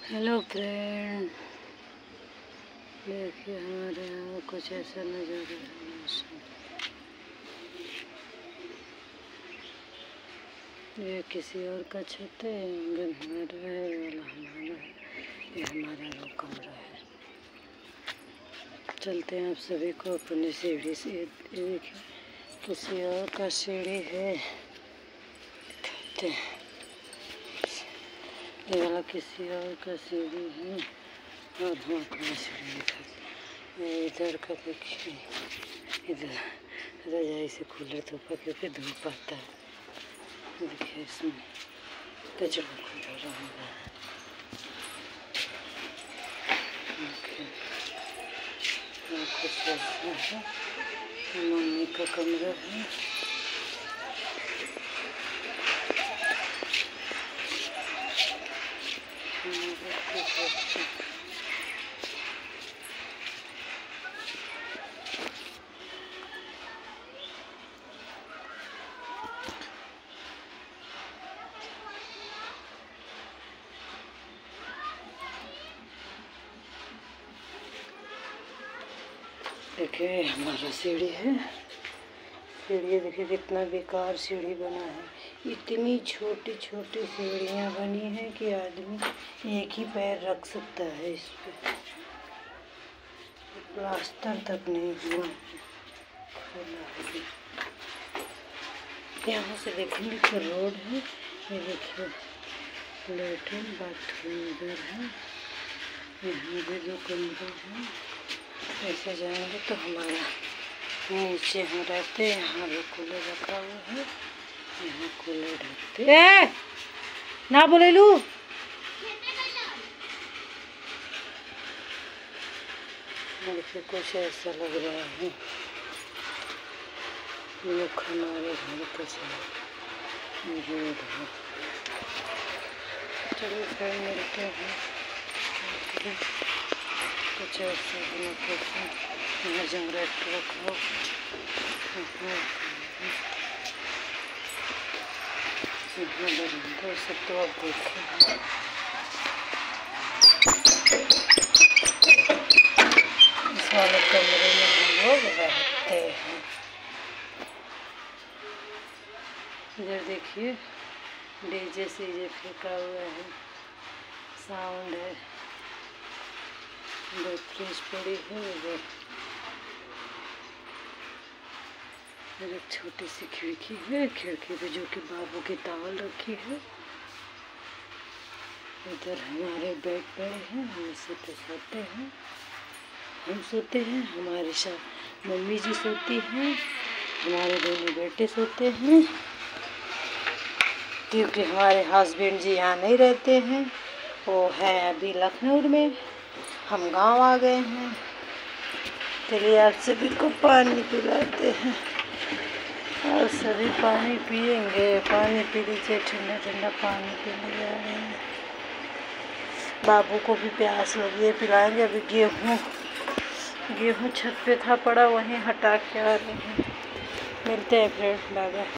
Hello friend, देखिए हमारे यहाँ कुछ ऐसा नज़ारा है मौसम। ये किसी और का छत है, आंगन हमारा है, वाला हमारा है, ये हमारा वो कमरा है। चलते हैं आप सभी को अपनी सीढ़ी से। ये देखिए किसी और का सीढ़ी है, दिखाते हैं। ये वाला किसी और का सीढ़ी है और हम अपना सीढ़ी दिखाते हैं। इधर का देखिए, इधर रजाई से कूलर धूपा क्योंकि धूप आता है। देखिए इसमें कचरा खुला रहा है। कुछ ऐसा है, मम्मी का कमरा है। देखिए हमारा सीढ़ी है। सीढ़ी देखिए कितना बेकार सीढ़ी बना है। इतनी छोटी छोटी सीढ़ियाँ बनी हैं कि आदमी एक ही पैर रख सकता है इस पे। प्लास्टर तक नहीं हुआ है। यहाँ से देखेंगे तो रोड है। ये देखिए लेटरिन बाथरूम इधर है। यहाँ भी दो कमरे हैं। ऐसे जाएंगे तो हमारा नीचे हम रहते हैं। यहाँ भी कूलर रखा हुआ है, यहाँ कूलर ढकते ना बोले लू। देखिए कुछ ऐसा लग रहा है। लोग हमारे घर का रोड है। चलिए फिर मिलते हैं। कुछ ऐसा है, कैसे यहाँ जनरेटर रखा हो। सब तो आप देखें। इस वाले कमरे में हम लोग रहते हैं। इधर देखिए डीजे सीजे फेंका हुआ है, साउंड है। दो फ्रिज पड़ी है इधर। एक छोटी सी खिड़की है, खिड़की पे जो कि बाबू की टॉवल रखी है। इधर हमारे बेड पड़े हैं, हम इसी पे सोते हैं। हम सोते हैं, हमारे साथ मम्मी जी सोती हैं, हमारे दोनों बेटे सोते हैं। क्योंकि हमारे हस्बैंड जी यहाँ नहीं रहते हैं, वो है अभी लखनऊ में, हम गांव आ गए हैं। चलिए आप सभी को पानी पिलाते हैं और सभी पानी पिएंगे। पानी पी लीजिए, ठंडा ठंडा पानी पीने जा रहे हैं। बाबू को भी प्यास लगी है, पिलाएंगे। अभी गेहूँ छत पे था पड़ा, वहीं हटा के आ रहे हैं। मिलते हैं फिर, बाय बाय।